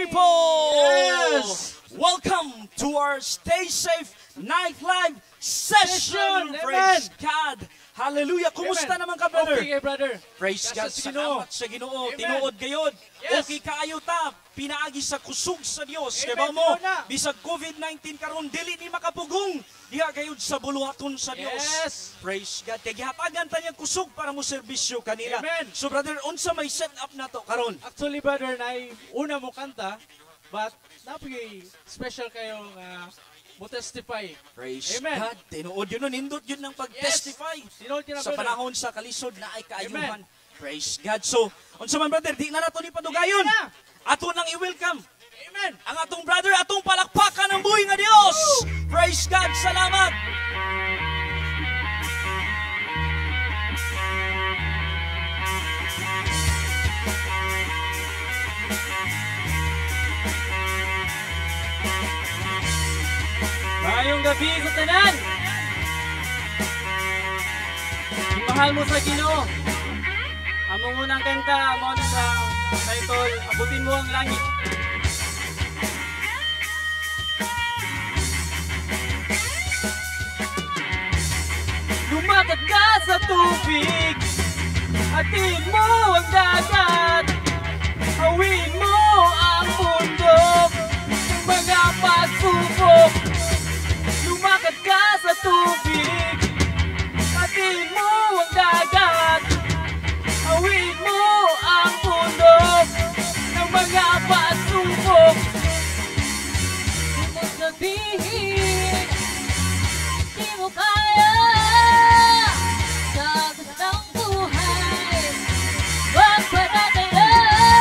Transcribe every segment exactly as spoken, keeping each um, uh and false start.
People! Yes! Welcome to our Stay Safe Night Live session! Session! Praise Amen! God! Hallelujah! Kumusta Amen. naman ka, brother? Okay, brother. Praise God! Kasi sa Ginoo. Salamat sa Ginoo. Amen. Tinuod gayod. Yes. Okay kaayo ta. Pinaagi sa kusog sa Dios. Amen. Kaya mo, Tinuod na. bisag COVID nineteen karon dili ni makapugong. Diha gayud sa buluhaton sa Dios. Yes. Praise God. Kaya gihatagan ta niyang kusog para mo serbisyo kanila. Amen. So brother, unsa may set up na to karon? Actually, brother, na una mo kanta, but napagay special kayo nga mo testify. Praise Amen. God. Tinuod yun, nindot yun ng pag-testify. Yes. Tinuod yun na, Sa brother. panahon sa kalisod na ay kaayuhan. Amen. Praise God. So, unsa man brother, di na nato ni padugayon. Amen na. Ato nang i-welcome Amen. ang atong brother, atong palakpakan ng buhay nga Dios. Praise God. Salamat. Mayong gabi sa tanan. Mahal mo sa Ginoo. Among unang kanta mo sa title Abutin Mo ang Langit. Lumakat ka sa tubig, atin mo ang dagat, hawin mo ang bundok ng mga pagsubok. Lumakat ka sa tubig, atin mo ang dagat, hawin mo ang bundok ng mga pagsubok. Kung sabihin, di mo kaya sa gustong buhay, wag patataya,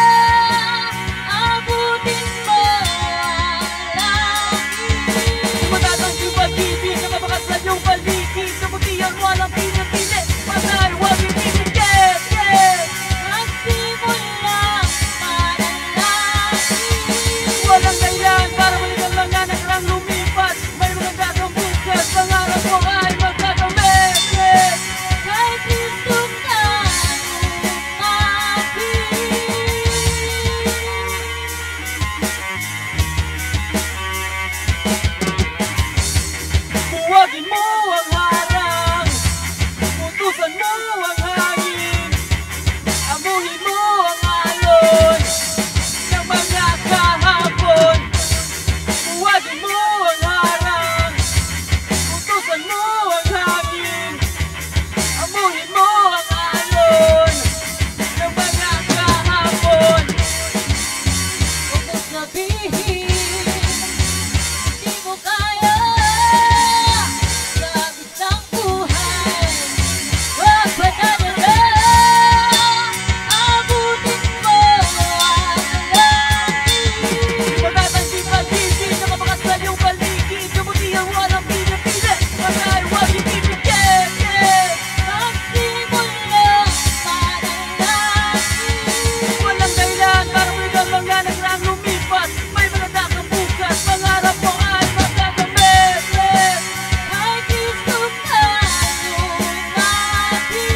abutin mo ang langit. Matatang yung pag-ibig na mabakas sa iyong paligid, kamuti ang walang pinapili, patay, wag ipinigit, yeah! Magsimulang manalangin. Walang dahilan para balikan lang nga nagkarang lumipas, may mga gagawang bukas, pangarap mo ay magkakamit, yeah! Kay Kristo ka lumapit. Buwagin mo ang harang, utusan mo ang hangin, amuhin mo ang alon ng mga kahapon. Buwagin mo ang harang, utusan mo ang hangin, amuhin mo ang alon ng mga kahapon. Huwag mo sabihin, di mo kaya sa isang buhay, wag patataya, abutin mo ang langit. Matatanggi pag-ibig na mabakas sa iyong paligid, kamuti ang walang pinapili, patay, wag ipinigit, yeah! Magsimulang manalangin. Walang dahilan para balikan lang nga nagkarang lumipas, may maladakang bukas, pangarap mo ay magagamit, yeah! Kay Kristo ka lumapit.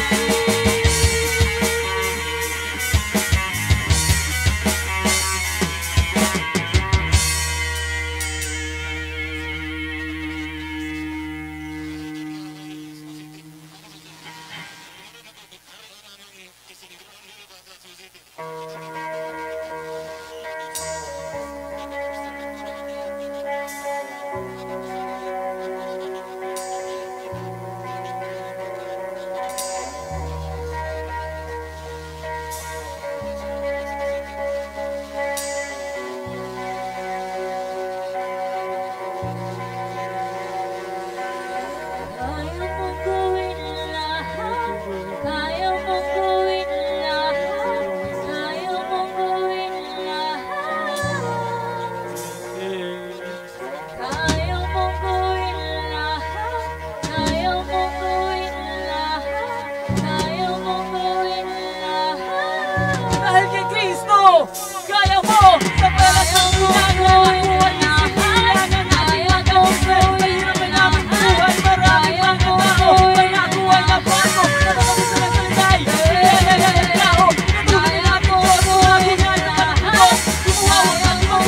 Kaya mong gawin lahat, kaya mong gawin lahat, kaya mong gawin lahat. Kaya mong gawin lahat, kaya mong gawin lahat, kaya mong gawin lahat. Dahil kay Kristo, kaya mo sa pera sa ginagawa mo ay isilangan natin ang gawin sa hirap ay namin buhay. Marami pang tao, may nakuha na bago, natapos sa nagsalagay, kaya na lang ang tao, natuloy na ako, sabi nga na ako, kumuha ang ating mga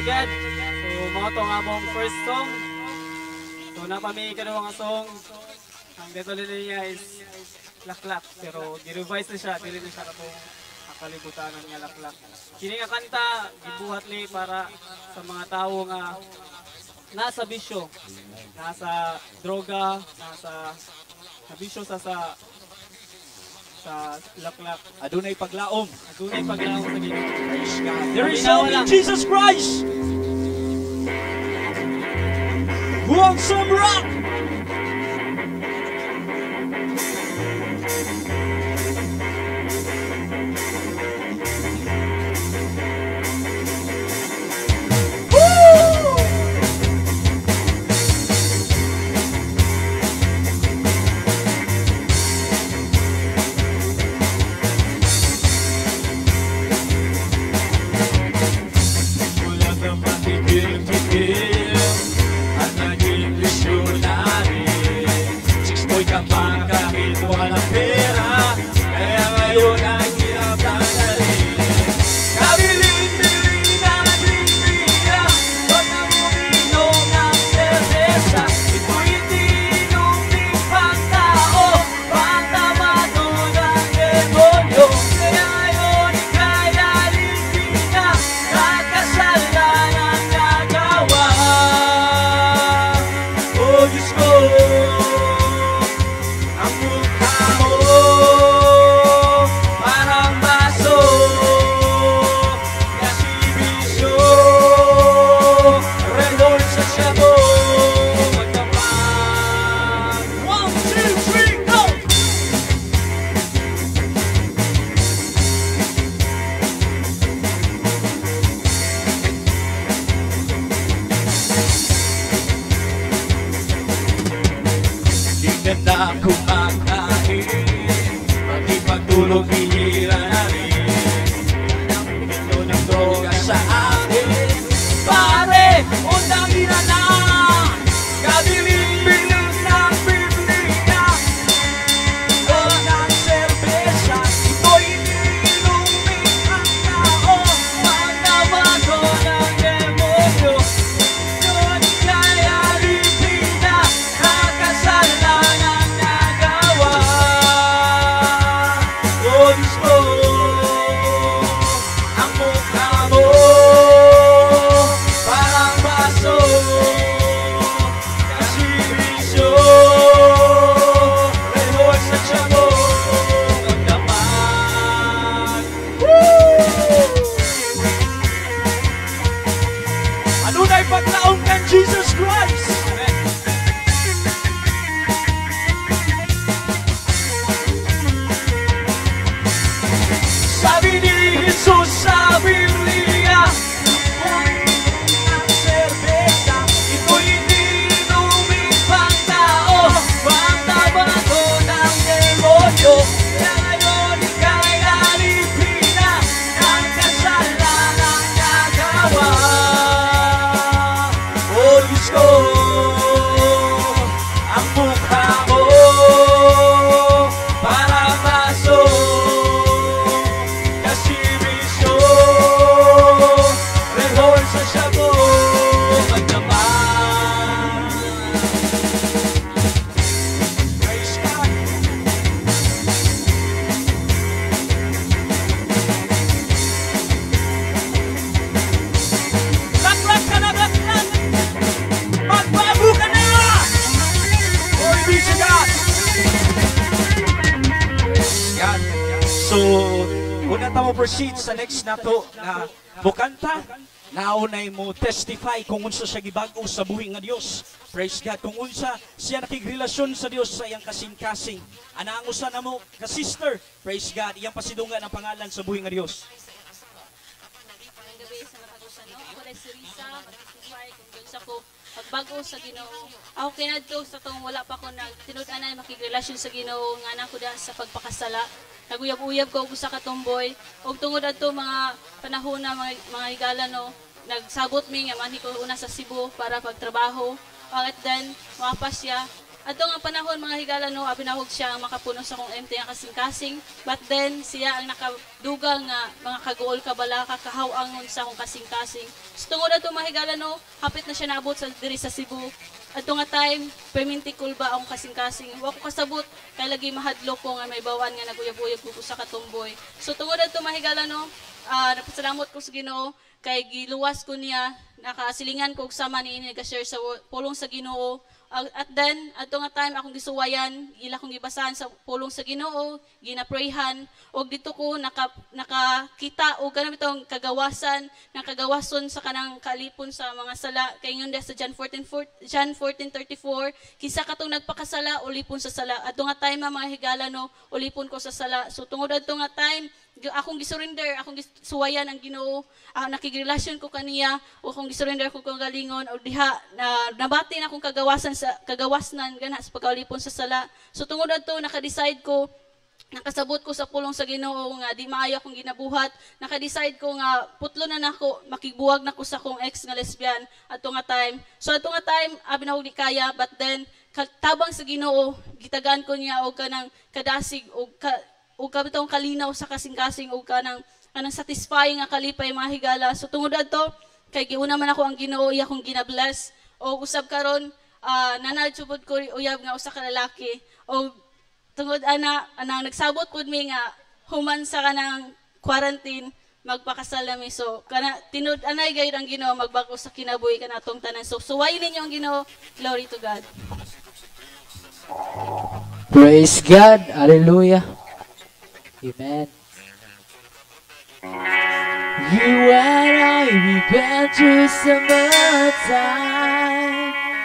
God. So, mga to nga mong first song. So, napamili ka nga song. Ang dito niya is Laklak. Pero, gi-revise na siya. Dili na siya katong kalibutanan nga Laklak. Kini nga kanta, gibuhat ni para sa mga tao nga nasa bisyo, nasa droga, nasa sa bisyo sa sa sa Laklak. Adunay paglaom. Adunay paglaom sa Ginoo. Praise God. There is only Jesus Christ who owns some rock. Na kumakain, pati pagtulog hihira na rin. Ito ng droga sa akin, pare, undang ina na. Kabiling-biling ng Biblia, o ng serbesa, ito'y iniinumin ang tao. Magnabago ng demonyo, yun kaya lipina, nakasalanan. Adunay paglaom ng Jesus Christ. Sabi ni Jesus sa Biblia, ang serbesa, ito'y iniinumin pang tao, pagtabago ng demonyo. Ngayon ika'y alipina ng kasalanang nagawa. O Diyos ko, ang mukha mo para maso. So, una ta mo proceed sa next nato na bukanta. Naunay mo testify kung unsa siya gibag-o sa buhi nga Dios. Praise God. Kung unsa siya nakigrelasyon sa Dios sa iyang kasing-kasing. Ana ang usa namo ka sister. Praise God. Iyang pasidungan ang pangalan sa buhi nga Dios. Ang gabi sa matagusan, no? Ako dahil si Risa, mag-testify kung doon sa ko pagbago sa Ginoo. Ako kinadto sa tong wala pa ko nag tinud-anan makigrelasyon sa Ginoo nga anak ko da sa pagpakasala. Naguyab-uyab ko og usa ka tomboy og tungod adto mga panahon na mga, mga higala no nagsabot mi nga manhi ko una sa Cebu para pagtrabaho. At then mapas siya Ato nga panahon mga higala no, abinahog siya ang makapuno sa kong M T ang kasing-kasing. But then, siya ang nakadugang nga mga kagool kabala, kakahawangon sa akong kasing-kasing. So tungod ato mga higala no, hapit na siya naabot sa diri sa Cebu. Ato nga time, permintikul ba akong kasing-kasing. Wa ko kasabot, kay lagi mahadlo ko nga may bawan nga naguyab-uyab ko sa katumboy. So tungod ato mga higala no, uh, napasalamat ko sa Ginoo, kay giluwas ko niya, nakasilingan ko sama ni ini nag-share sa pulong sa Ginoo. Uh, at then, ato nga time akong gisuwayan, ila kong gibasahan sa pulong sa Ginoo, ginaprayhan, og dito ko naka, nakakita og kanang itong kagawasan, nakagawason sa kanang kalipon sa mga sala. Kay ngayon sa John fourteen thirty-four, kisa katong nagpakasala, ulipon sa sala. Ato nga time mga higala no, ulipon ko sa sala. So tungod ato nga time, akong gisurrender, akong gisuwayan ang Ginoo, uh, nakigrelasyon ko kaniya, o akong gisurrender ko kung galingon, o diha, na, nabati na akong kagawasan sa kagawasnan, gana sa pagkalipon sa sala. So tungod ato, nakadecide ko, nakasabot ko sa pulong sa Ginoo nga di maayo akong ginabuhat, nakadecide ko nga putlo na nako, makigbuwag na ko sa akong ex nga lesbian ato nga time. So ato nga time, abi na di kaya, but then, tabang sa Ginoo, gitagaan ko niya og kanang kadasig, o ka, o kabitong kalinaw sa kasing-kasing o kanang kanang satisfying nga kalipay mga higala. So tungod adto kay giuna man ako ang Ginoo iya kong ginabless o usab karon uh, nanadjubod ko uyab nga usa ka lalaki o tungod ana anang nagsabot pud mi nga human sa kanang quarantine magpakasal nami. So kana tinud anay gayud ang Ginoo magbag-o sa kinabuhi kanatong tanan. So suway ninyo ang Ginoo. Glory to God. Praise God. Hallelujah. Amen. You and I, we've been through summertime.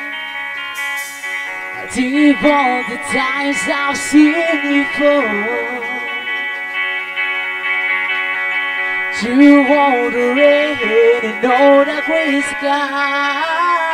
Deep all the times I've seen you fall. You want the rain and know the gray sky.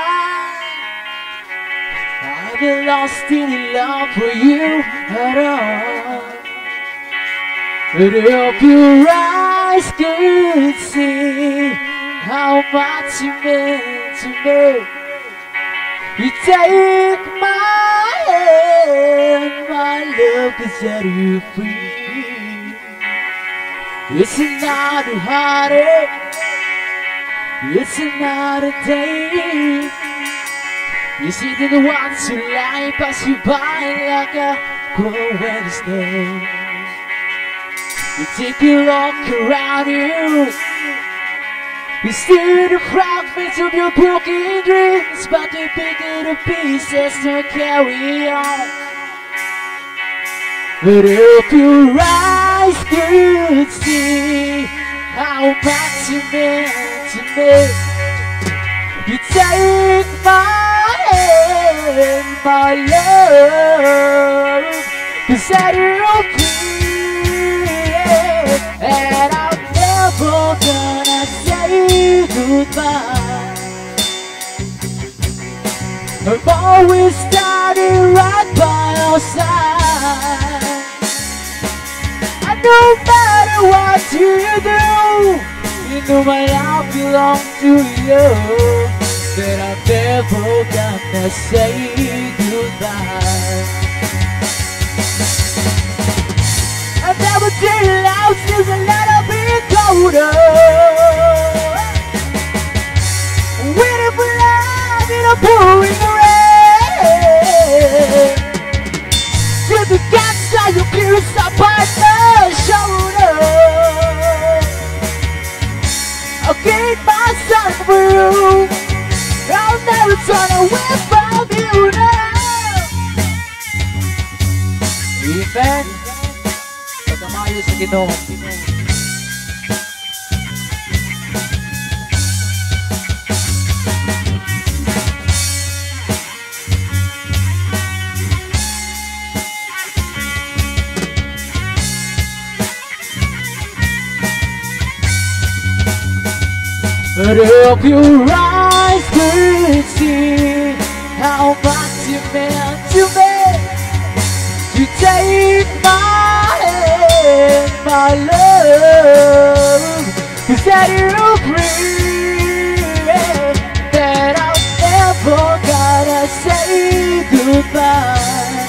I've been lost in love for you at all. But if your eyes could see how much you meant to me, you take my hand, my love can set you free. It's another heartache, it's another day. You see the ones who lie pass you by like a cold Wednesday. You take a look around you, you see the fragments of your broken dreams, but you pick it to pieces to carry on. But if your eyes could see how much you meant to me, you take my hand, my love, to set you free. And I'm never gonna say goodbye. I'm always standing right by your side. And no matter what you do, you know my love belongs to you. That I'm never gonna say goodbye. I've never seen love since a little bit colder. Waiting for love in a pouring rain. Till the cancer you pierce up by my shoulder. I'll keep myself for you. I'll never turn away from you now. Amen. Pagkamayo sa Ginoo. But if your eyes could see how much you meant to me, you take my hand, my love, to set you free. That I'm never gonna say goodbye.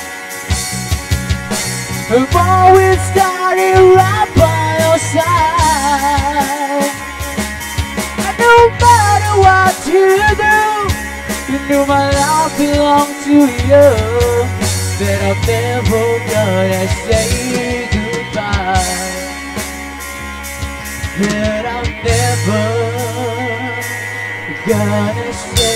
I'm always standing right by your side. And no matter what you do, you know my life belongs to you. That I'm never gonna say goodbye. That I'm never gonna say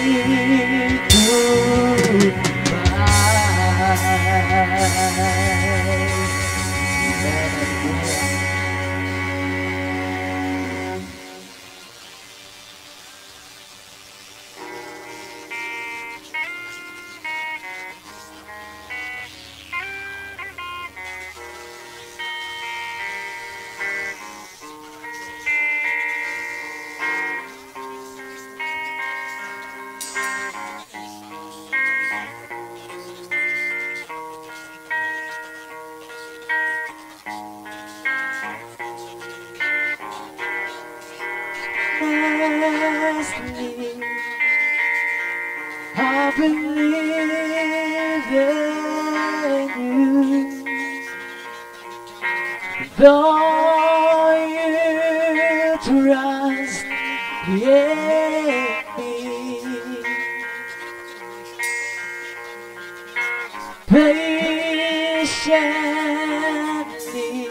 I believe in you, though you trust in me. Patiently,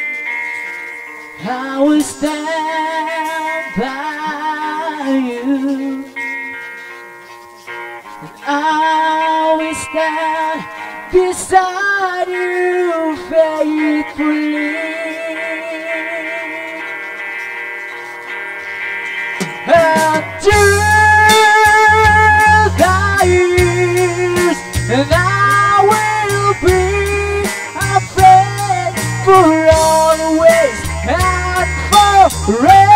I will stand by you. I will stand beside you faithfully. Until the years, and I will be a friend for always and forever.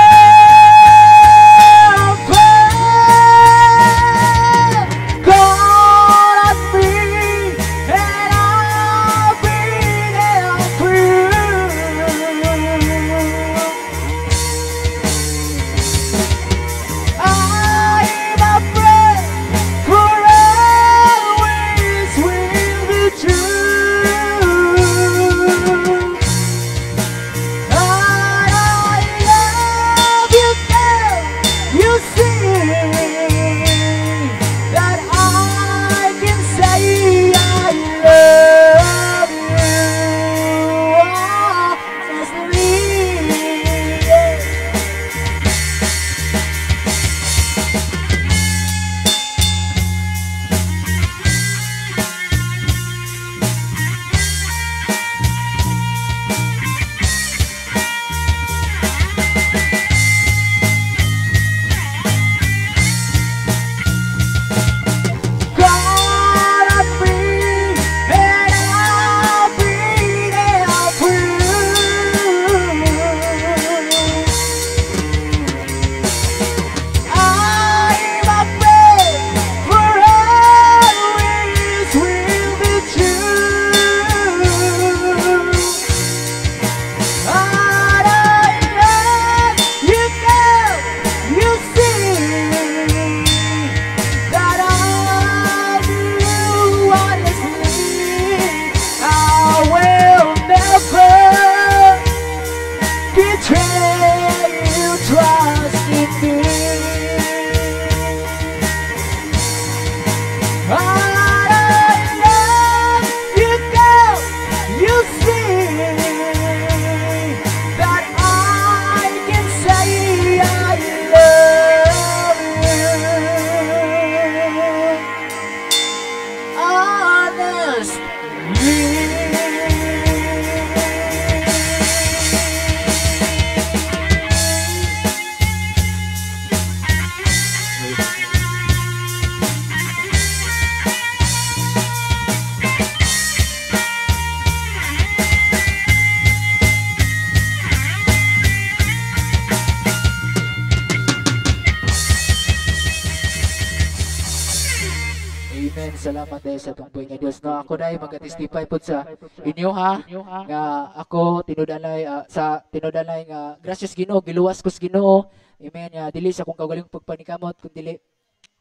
Salamat dahil sa tungpoy nga Dios. No, ako dai magatestify pud sa inyo ha nga ako tinudanay uh, sa tinudanay nga gracious Ginoo, giluwas ko sa Ginoo. Amen. Nga dili sa kung kagaling pagpanikamot kun dili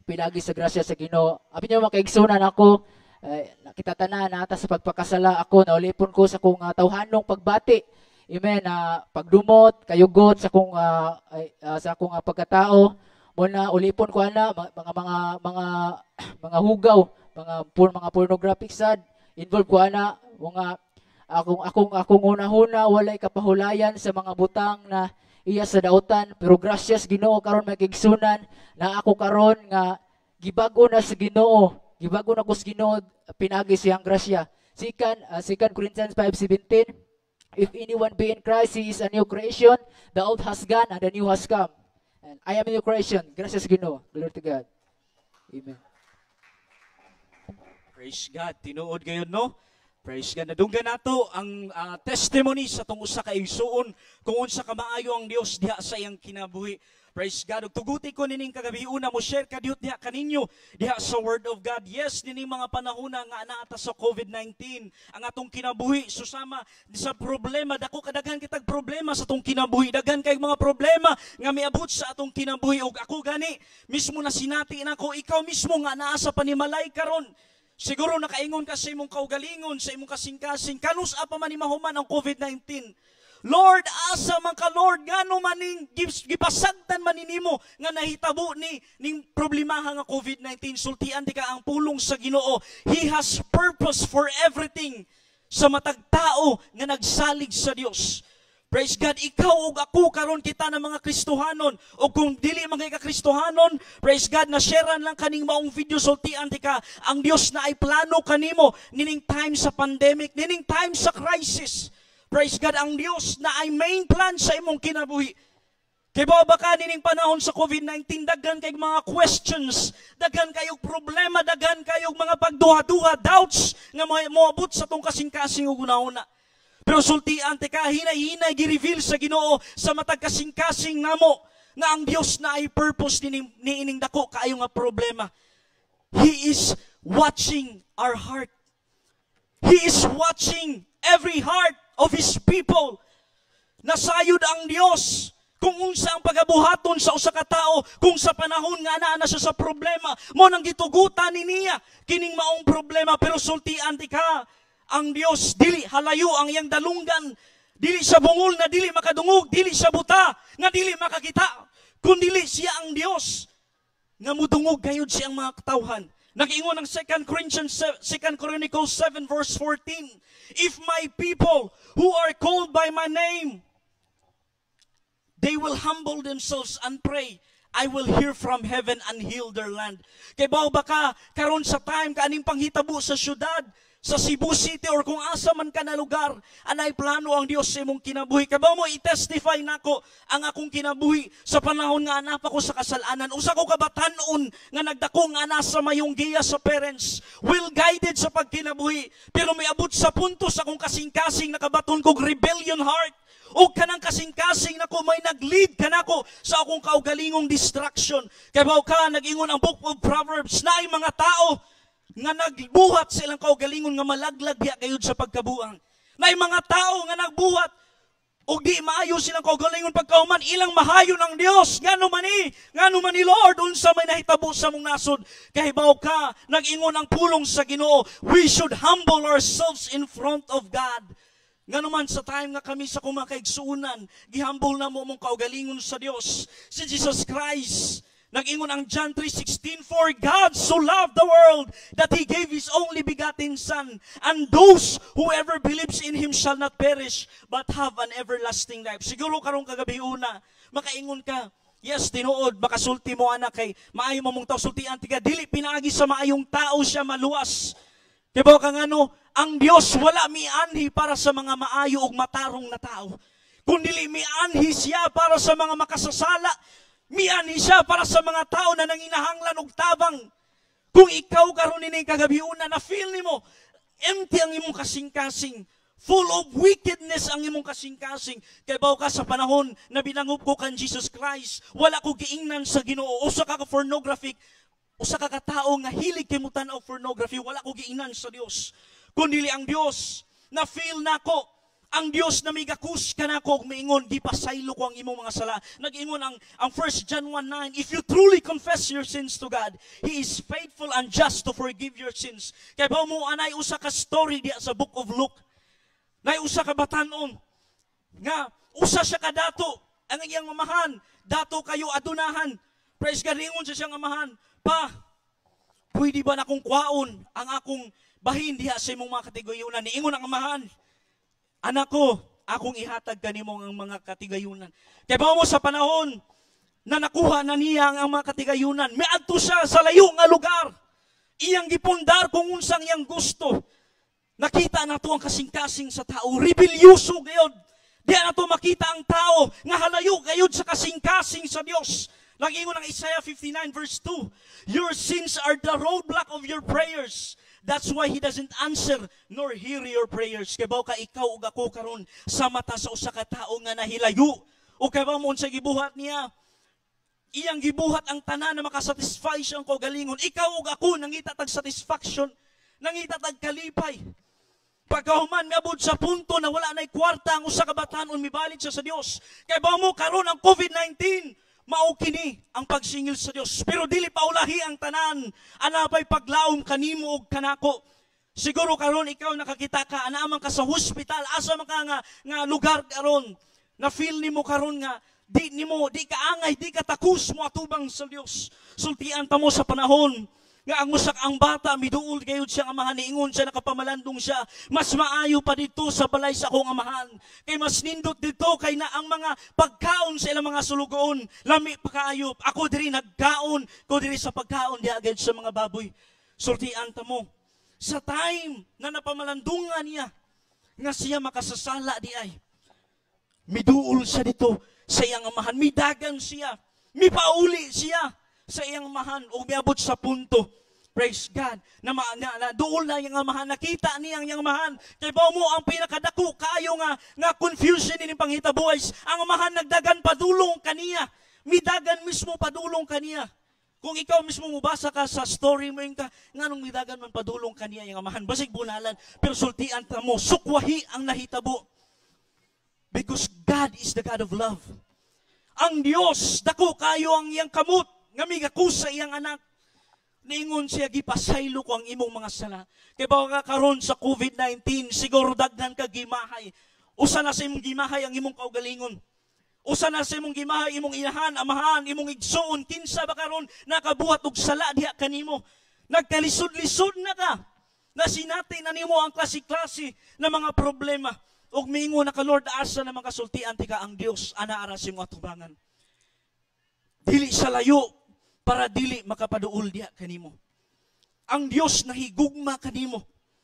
pinagi sa grasya sa Ginoo. Abi niyo makaigsunan ako, eh, nakita tanan nata sa pagpakasala ako, naulipon ko sa kung uh, tawhanong pagbati. Amen. Uh, pagdumot, kayugot sa kung uh, uh, sa akong uh, pagkatao. Muna ulipon ko ana mga mga mga mga, mga hugaw, mga pur, mga pornographic sad. Involve ko ana mga akong akong akong una-huna walay kapahulayan sa mga butang na iya sa dautan, pero gracias Ginoo karon may kigsunan na ako karon nga gibago na sa Ginoo. Gibago na ko sa Ginoo, pinagi siyang grasya. Second, uh, Second Corinthians five seventeen, if anyone be in Christ, he is a new creation. The old has gone and the new has come. And I am a new creation. Gracias Ginoo. Glory to God. Amen. Praise God. Tinuod gayon, no? Praise God. Nadunggan nato ang uh, testimony sa tong usa ka igsuon kung unsa ka maayo ang Dios diha sa iyang kinabuhi. Praise God. Ug tuguti ko nining kagabi una mo share kadiyot diha kaninyo diha sa Word of God. Yes, nining mga panahon nga anaata sa COVID nineteen ang atong kinabuhi susama sa problema dako kadaghan kitag problema sa atong kinabuhi. Daghan kay mga problema nga miabot sa atong kinabuhi ug ako gani mismo na sinati nako ikaw mismo nga naa sa panimalay karon. Siguro nakaingon ka sa imong kaugalingon, sa imong kasing-kasing, kanus apa man ni mahuman ang COVID nineteen. Lord, asa man ka Lord, ngano man ning gipasagdan man ninimo nga nahitabo ni ning problemaha nga COVID nineteen. Sultian di ka ang pulong sa Ginoo. He has purpose for everything sa matag tao nga nagsalig sa Dios. Praise God, ikaw ug ako karon kita ng mga Kristohanon o kung dili mga ka-Kristohanon, praise God, na sharean lang kaning maong video sultian ti ka ang Dios na ay plano kanimo nining time sa pandemic, nining time sa crisis. Praise God, ang Dios na ay main plan sa imong kinabuhi. Kay ba ka nining panahon sa COVID nineteen, daghan kay mga questions, daghan kayog problema, daghan kayog mga pagduha-duha, doubts nga moabot sa tong kasing-kasing ug una-una. Pero sultian te ka, hinay-hinay gi-reveal sa Ginoo sa matag kasing-kasing namo nga ang Dios na ay purpose ni niining dako kaayo nga problema. He is watching our heart. He is watching every heart of His people. Nasayod ang Dios kung unsa ang pagabuhaton sa usa ka tawo kung sa panahon nga naa na siya sa problema mo nang gitugutan ni niya kining maong problema. Pero sultian ti ka, ang Dios dili halayo ang iyang dalunggan, dili sa bungol na dili makadungog, dili sa buta nga dili makakita, kundi siya ang Dios nga mudungog gayud siyang mga katawhan. Nag-ingon ng Second Corinthians, Second Chronicles seven verse fourteen, if my people who are called by my name, they will humble themselves and pray, I will hear from heaven and heal their land. Kay bao baka karon sa time kaaning panghitabo sa syudad, sa Cebu City or kung asa man ka na lugar, anay plano ang Dios sa imong kinabuhi. Kabaw mo i-testify nako ang akong kinabuhi sa panahon nga anak ako sa kasalanan. Usa ko kabatanon nga nagdako nga nasa mayong giya sa parents, well guided sa pagkinabuhi, pero may abot sa punto sa akong kasing-kasing nakabaton kog rebellion heart. O kanang kasing-kasing nako may nag-lead kanako sa akong kaugalingong distraction. Kabaw ka nag-ingon ang Book of Proverbs na ay mga tao nga nagbuhat silang kaugalingon nga malaglag diha kayud sa pagkabuang. Nay mga tao nga nagbuhat og di maayo silang kaugalingon pagkauman, ilang mahayo ng Dios. Ngano man ni, ngano man ni Lord unsa may nahitabo sa mong nasod. Kahibaw ka, nag-ingon ang pulong sa Ginoo, we should humble ourselves in front of God. Ngano man sa time nga kami sa kumakaigsuunan, gihumble na mo mong kaugalingon sa Dios. Si Jesus Christ, nag-ingon ang John three sixteen, for God so loved the world that He gave His only begotten Son, and those whoever believes in Him shall not perish, but have an everlasting life. Siguro karong kagabi una, makaingon ka, yes, tinuod, makasulti mo anak kay maayo mo mong tao, sultian tiga, dili pinaagi sa maayong tao siya maluwas. Diba ka nga no, ang Diyos wala mianhi para sa mga maayo ug matarong na tao, kundi mianhi siya para sa mga makasasala. Miani siya para sa mga tao na nanginahanglan og tabang. Kung ikaw karon ini kagabi una na feel nimo empty ang imong kasing-kasing, full of wickedness ang imong kasing-kasing, kay baw ka sa panahon na binangup ko kan Jesus Christ, wala ko giingnan sa Ginoo, usa ka ka pornographic, usa ka ka tawo nga hilig kay mutan og pornography, wala ko giingnan sa Dios. Kundi ang Dios na feel nako Ang Dios na migakus kanako ug miingon di pasaylo ko ang imong mga sala. Nag-ingon ang ang First John one nine, if you truly confess your sins to God, He is faithful and just to forgive your sins. Kay ba mo anay usa ka story diya sa Book of Luke. Nay usa ka batan-on nga usa siya ka dato ang iyang mamahan, dato kayo adunahan. Praise God, ingon sa siyang amahan, pa, pwede ba na akong kwaon ang akong bahin diha sa imong mga katigayunan? Niingon ang amahan, anak ko, akong ihatag kanimo ang mga katigayunan. Kaya ba mo sa panahon na nakuha na niya ang mga katigayunan, may adto siya sa layo nga lugar. Iyang gipundar kung unsang iyang gusto. Nakita na to ang kasing-kasing sa tao. Rebelyoso gayod. Di na to makita ang tao nga halayo gayod sa kasing-kasing sa Dios. Langingon ng Isaiah fifty-nine verse two, your sins are the roadblock of your prayers. That's why He doesn't answer nor hear your prayers. Kabaw ka ikaw ug ako karon sa mata sa usa ka tawo nga nahilayo. O kabaw mo sa gibuhat niya, iyang gibuhat ang tanan na makasatisfy siyang kaugalingon. Ikaw ug ako nangita tag satisfaction, nangita tag kalipay. Pagkahuman ngabud sa punto na wala nay kwarta ang usa ka batan-on mibalit siya sa Dios. Kay ba mo karon ang COVID nineteen, mao kini ang pagsingil sa Dios. Pero dili paulahi ang tanan. Anapay paglaom kanimo ug kanako. Siguro karon ikaw nakakita ka anaaman ka sa hospital, asa man ka nga, nga lugar karon. Na feel nimo karon nga di nimo di ka angay, di ka takus mo atubang sa Dios. Sultian ta mo sa panahon nga ang usak ang bata miduol gayud siya amahan, niingon siya nakapamalandong siya, mas maayo pa dito sa balay sa akong amahan, kay mas nindot dito kay na ang mga pagkaon sa ilang mga sulugoon lami pa kaayo. Ako diri nagkaon ko diri sa pagkaon di agad sa mga baboy. Sultian ta mo sa time na napamalandungan niya nga siya makasasala di ay miduol siya dito sa iyang amahan, midagan siya, mipauli siya sa iyang amahan o miabot sa punto, praise God, na, ma, na, na dool na iyang amahan, nakita niya ang iyang amahan. Kaya ba mo ang pinakadako kayo nga, nga confusion ni panghitabuhay, ang amahan nagdagan padulong kaniya, midagan mismo padulong kaniya. Kung ikaw mismo mubasa ka sa story mo yung ka, nga nung midagan man padulong kaniya yung amahan, basig bunalan, pero sultian ta mo, sukwahi ang nahitabo. Because God is the God of love. Ang Diyos, dako kayo ang iyang kamot, nga migakus sa iyang anak. Niingon siya, gipasaylo ko ang imong mga sala. Kaya ba ka karon sa COVID nineteen, siguro daghan ka gimahay. Usa na sa imong gimahay ang imong kaugalingon. Usa na sa imong gimahay, imong inahan, amahan, imong igsoon. Kinsa ba karon nakabuhat og sala diha kanimo. Nagkalisod-lisod na ka. Nasinati na nimo ang klase-klase na mga problema. Og miingon na ka, Lord, asa na makasultian ti ka ang Dios, ana ara sa imong atubangan. Dili sa layo, para dili makapaduol diha kanimo. Ang Dios nahigugma kanimo.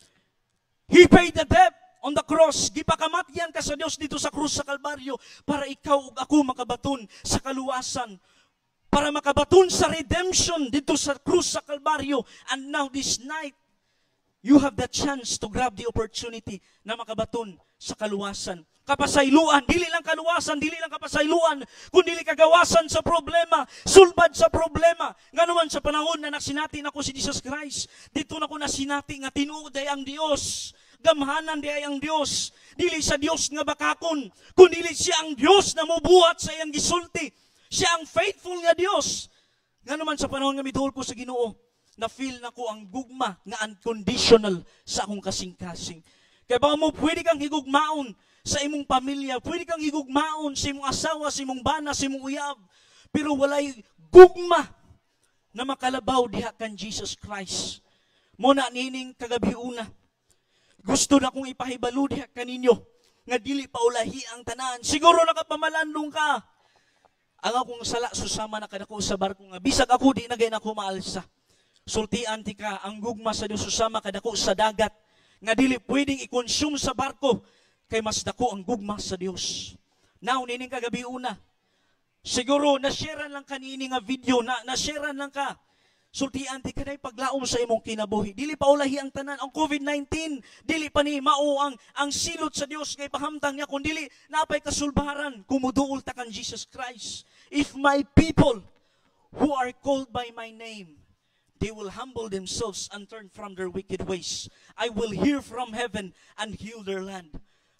He paid the debt on the cross. Gipakamatyan ka sa Dios dito sa krus sa Kalbaryo para ikaw ug ako makabaton sa kaluwasan. Para makabaton sa redemption dito sa krus sa Kalbaryo. And now this night, you have the chance to grab the opportunity na makabaton sa kaluwasan. Kapasayluan, dili lang kaluwasan, dili lang kapasayluan, kundi kagawasan sa problema, sulbad sa problema. Nga naman sa panahon na nasinati na ko si Jesus Christ, dito na ko nasinati nga tinuod ay ang Dios, gamhanan di ay ang Dios, dili sa Dios nga bakakon, kundi siya ang Dios na mubuhat sa iyang gisulti, siya ang faithful nga Dios. Nga naman sa panahon nga mituol ko sa Ginoo, na feel na ko ang gugma nga unconditional sa akong kasing-kasing. Kaya ba mo pwede kang higugmaon sa imong pamilya, pwede kang higugmaon sa imong asawa, sa imong bana, sa imong uyab, pero walay gugma na makalabaw diha kan Jesus Christ. Muna nining kagabi una, gusto na kong ipahibalo diha kaninyo, nga dili paulahi ang tanan. Siguro nakapamalandong ka, ang akong sala susama na kadako sa barko nga, bisag ako di na gay na ko maalsa. Sultian ti ka, ang gugma sa Dios susama kadako sa dagat, nga dili pwedeng i-consume sa barko, kay mas dako ang gugma sa Dios. Now, nining kagabi una, siguro, nasharean lang ka nining nga video, na nasharean lang ka, sultian ti ka na paglaom sa imong kinabuhi. Dili pa ulahi ang tanan, ang COVID nineteen, dili pa ni mao ang, ang silot sa Dios, kay pahamtang niya, kung dili, napay kasulbaran, kumuduol ta kan Jesus Christ. If my people, who are called by my name, they will humble themselves and turn from their wicked ways, I will hear from heaven and heal their land.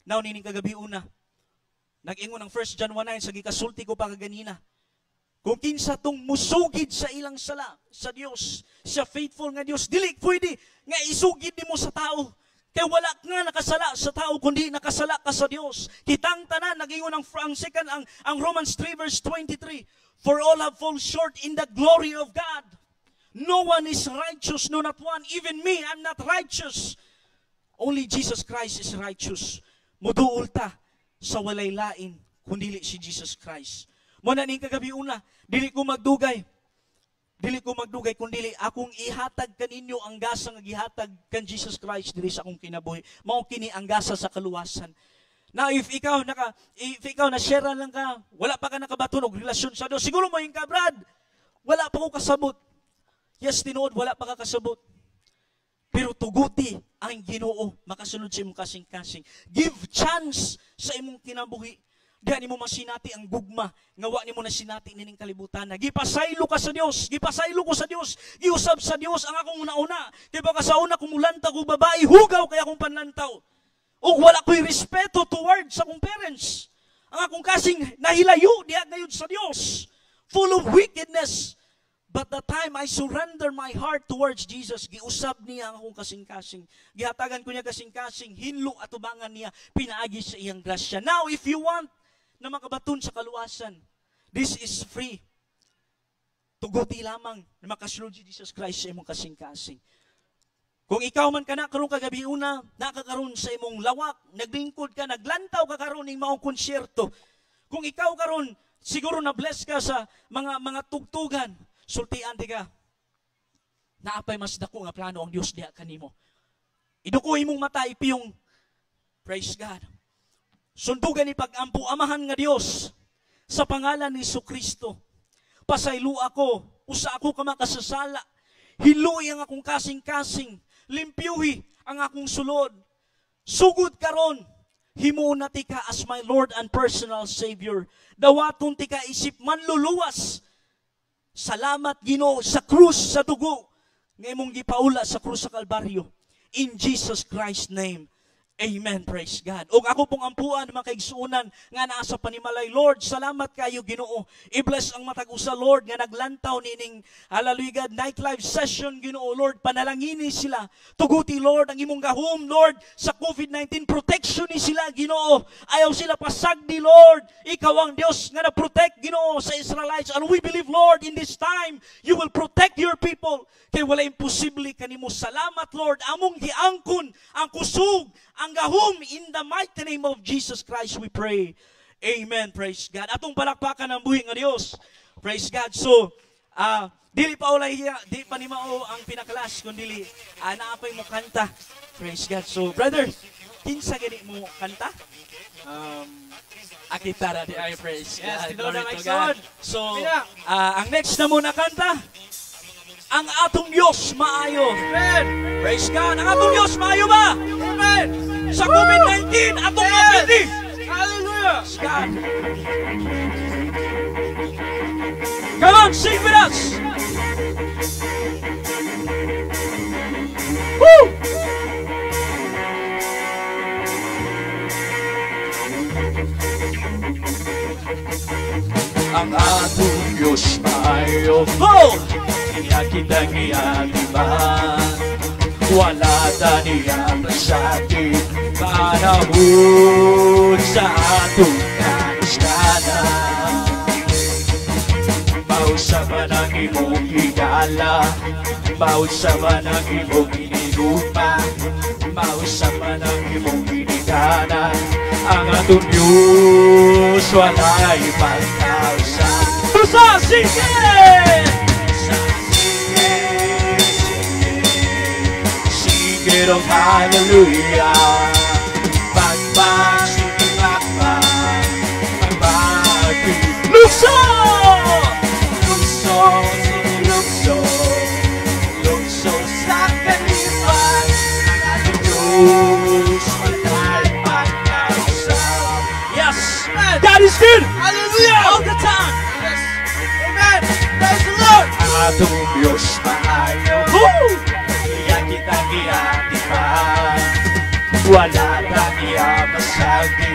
Now, nining kagabi una, nag-ingon ng First John one nine, sa gikasulti ko pa kaganina, kung kinsa tong musugid sa ilang sala, sa Dios, siya faithful nga Dios, dili pwede nga isugid nimo sa tao. Kaya wala nga nakasala sa tao, kundi nakasala ka sa Dios. Kitang tanan, nag-ingon ang, ang second, ang, ang Romans three verse twenty-three, for all have fallen short in the glory of God. No one is righteous, no not one. Even me, I'm not righteous. Only Jesus Christ is righteous. Muduol ta sa walay lain, kundili si Jesus Christ. Muna ning kagabi una, dili ko magdugay. Dili ko magdugay kundili akong ihatag kaninyo ang gasa nga gihatag kan Jesus Christ diri sa akong kinabuhi. Mao kini ang gasa sa kaluwasan. Now if ikaw naka if ikaw na share lang ka, wala pa ka nakabaton og relasyon sa Dios. Siguro mo yung ka, Brad. Wala pa ko kasabot. Yes, tinuod wala pa ka kasabot. Pero tuguti ang Ginoo makasunod sa imong kasing-kasing. Give chance sa imong kinabuhi. Diyan nimo masinati ang gugma, ngawa nimo na sinati nining kalibutan. Gipasaylo ka sa Dios, gipasaylo ko sa Dios, giusab sa Dios ang akong una-una. Kay baka sa una kumulanta ko babae, hugaw kay akong panlantaw. O wala ko'y respeto towards sa akong parents. Ang akong kasing nahilayo diha gayud sa Dios, full of wickedness. But the time I surrender my heart towards Jesus, giusab niya ang akong kasing-kasing. Gihatagan ko niya kasing-kasing, hinlo at ubangan niya, pinaagi sa iyang grasya. Now, if you want na makabaton sa kaluwasan, this is free. Tuguti lamang na makasunod si Jesus Christ sa imong kasing-kasing. Kung ikaw man ka na karon kagabi una, nakakaroon sa imong lawak, naglingkod ka, naglantaw ka karon ning maong konsyerto. Kung ikaw karon siguro na bless ka sa mga mga tugtugan, sultian di ka. Naapay mas dako nga plano ang Dios diha kanimo. Iduko imong mata ipiyong praise God. Sundugan ni pag-ampo amahan nga Dios sa pangalan ni Jesucristo. Pasaylo ako, usa ako ka makasasala. Hiluy ang akong kasing-kasing, limpyuhi ang akong sulod. Sugod karon, himuon na ti ka as my Lord and personal Savior. Dawaton ti ka isip manluluwas. Salamat Ginoo sa krus sa dugo nga imong gipaula sa krus sa Kalbaryo. In Jesus Christ's name. Amen, praise God. O ako pong ampuan, mga kaigsuunan, nga naasa panimalay, Lord, salamat kayo, Ginoo. I-bless ang matag usa, Lord, nga naglantaw nining, hallelujah, nightlife session, Ginoo, Lord, panalangini sila. Tuguti, Lord, ang imong gahom, Lord, sa COVID nineteen, protection ni sila, Ginoo. Ayaw sila pasagdi, Lord. Ikaw ang Dios nga na-protect, Ginoo, sa Israelites. And we believe, Lord, in this time, you will protect your people. Kaya wala imposible kanimo. Salamat, Lord, among giangkon ang kusog, ang gahom, in the mighty name of Jesus Christ we pray. Amen, praise God. Atong palakpakan ng buhi nga Dios. Praise God. So, uh, dili pa ulay, di pa ni mao ang pinakalas, kundi uh, naapay mo kanta. Praise God. So, brother, kinsa gani mo kanta? Um, Akitara di ay praise Yes, God. glory Glory to to God. God. So, uh, ang next na muna kanta, ang atong Diyos maayo. Amen. Praise God. Ang atong Diyos maayo ba? Amen. Sa COVID nineteen, atong Yes. mapili. Hallelujah. Praise God. Come on, sing with us. Woo! Ang atong Diyos maayo. Oh! Kaya kita giatiman, wala ta niya masakit, panahon sa atong kanuskanan. Mausapan ang imong higala, mausapan ang imong inilupa, mausapan ang imong inikanan. Ang atong Diyos wala'y pagkausa. Pusa, sige! Pero hallelujah, pagbag, sige pagbag, pagbag, lukso! Lukso, sige lukso, lukso sa kalipan, ang Diyos matay pagkausa. Yes, that is good! Hallelujah! All the time! Yes. Amen. Praise the Lord. Ang atong Diyos maayo. Woo! Kita giatipan, wala na Kaniya masagi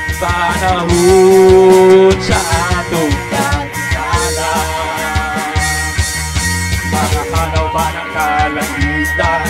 panahon sa atong kaligana. Mga kanaw ba ng kalangitan,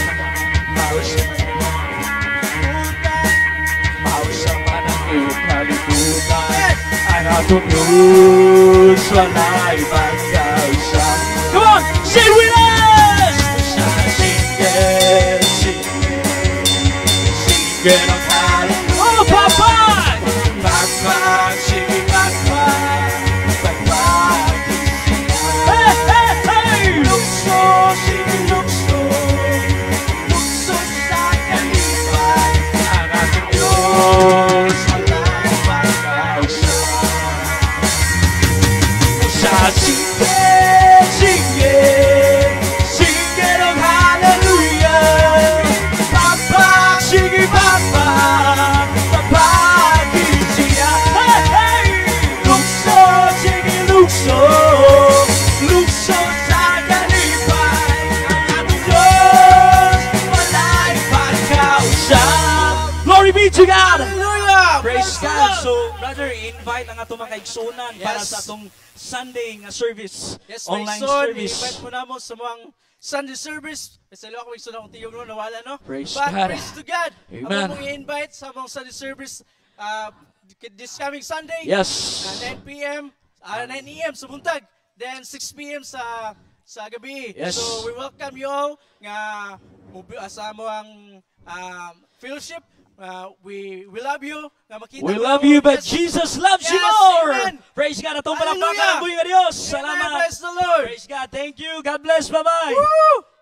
mausa man ang iyong kalibutan, ang atong Diyos wala'y magkausap. Come on, sing with us! Sige, sige, sige ng kaligbutan. Oh, Papa! Magpag, sige, magpag, magpag, hey, hey, hey! Lukso, sige, lukso, lukso sa kalipay, ang ating Diyos wala'y magkausap. Sa sige, sige, sige ng hallelujah, Papa, sige, Papa, papagin siya. Hey, hey! Lukso, sige, lukso, lukso sa kalipay, ang ating Diyos wala'y magkausap. Glory be to God! Hallelujah! Praise God! So, brother, invite ang atong mga kaigsunan para Yes. sa atong Sunday nga service, Yes, online Mason, service. i-invite mo na mo sa mga Sunday service. Sa ilo ako may sunang tiyog no, nawala no? Praise But God. praise to God. Amen. Ako mong i-invite sa mga Sunday service uh, this coming Sunday. Yes. Uh, nine p m Uh, nine a m sa buntag. Then six p m sa sa gabi. Yes. So we welcome you all nga mubi- uh, sa mo ang um, fellowship. Uh, we we love you. Nga makita We mo- love you, but Yes. Jesus loves you Yes, more. amen. Praise God. Atong Hallelujah. palakpakan ang buhay nga Diyos. Amen. Salamat. Praise the Lord. Praise God. Thank you. God bless. Bye-bye. Woo!